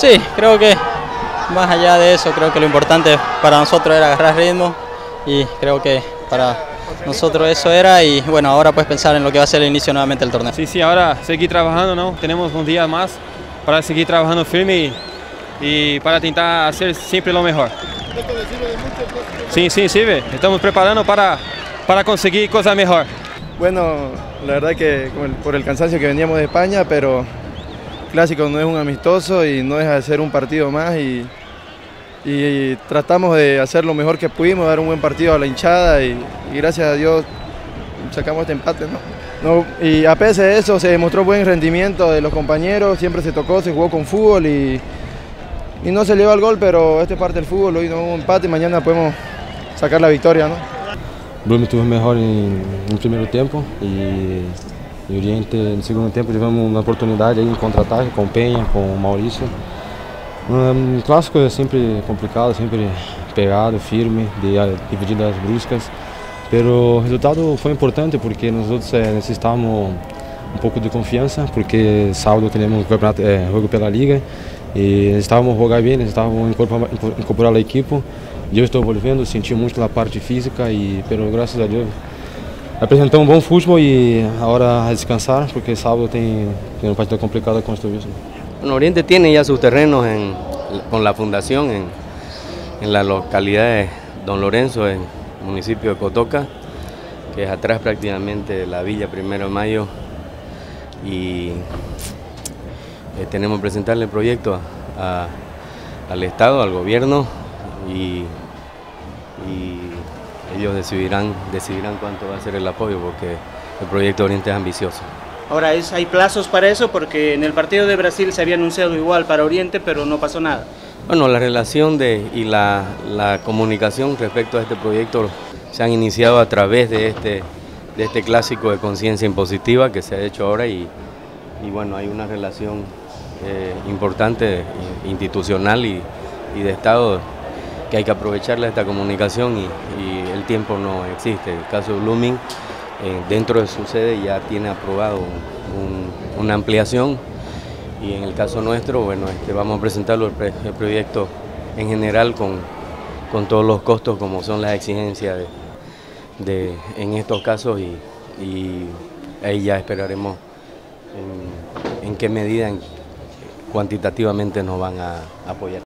Sí, creo que más allá de eso, creo que lo importante para nosotros era agarrar ritmo y creo que para nosotros eso era y bueno, ahora pues pensar en lo que va a ser el inicio nuevamente del torneo. Sí, ahora seguir trabajando, ¿no? Tenemos un día más para seguir trabajando firme y para tentar hacer siempre lo mejor. Sí, sirve. Estamos preparando para conseguir cosas mejor. Bueno, la verdad que por el cansancio que veníamos de España, pero Clásico no es un amistoso y no deja de ser un partido más y tratamos de hacer lo mejor que pudimos, dar un buen partido a la hinchada y gracias a Dios sacamos este empate, ¿no? Y a pesar de eso se demostró buen rendimiento de los compañeros, siempre se tocó, se jugó con fútbol y no se lleva el gol, pero esto es parte del fútbol, hoy no hubo un empate y mañana podemos sacar la victoria, ¿no? Blume estuvo mejor no primeiro tempo e Oriente no segundo tempo tivemos uma oportunidade aí em contra-ataque com Penha, com Maurício. Clássico é sempre complicado, sempre pegado, firme, de divididas bruscas. Pero o resultado foi importante porque nós outros necessitávamos um pouco de confiança, porque sábado temos campeonato, jogo pela liga e necessitávamos jogar bem, necessitávamos incorporar a equipe. Eu estou voltando, senti muito na parte física pero graças a Deus apresentamos um bom futebol e agora a descansar porque sábado tem uma partida complicada com o Estudiantes. Bueno, Oriente tiene ya sus terrenos con la fundación en la localidad de Don Lorenzo, en el municipio de Cotoca, que es atrás prácticamente de la villa 1 de Mayo, y tenemos que presentarle el proyecto al Estado, al gobierno, y ellos decidirán cuánto va a ser el apoyo, porque el proyecto de Oriente es ambicioso. Ahora, ¿hay plazos para eso? Porque en el partido de Brasil se había anunciado igual para Oriente, pero no pasó nada. Bueno, la relación y la comunicación respecto a este proyecto se han iniciado a través de este clásico de conciencia impositiva que se ha hecho ahora y bueno, hay una relación importante, institucional y de Estado, que hay que aprovecharle esta comunicación y el tiempo no existe. El caso de Blooming, dentro de su sede ya tiene aprobado una ampliación y en el caso nuestro, bueno, vamos a presentarlo el proyecto en general con todos los costos como son las exigencias en estos casos y ahí ya esperaremos en qué medida cuantitativamente nos van a apoyar.